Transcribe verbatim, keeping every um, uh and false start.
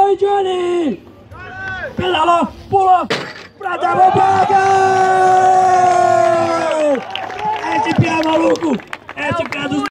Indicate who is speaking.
Speaker 1: aí, Johnny! Pedalou, pulou, pra dar bobaga! Esse pia maluco! Esse pia dos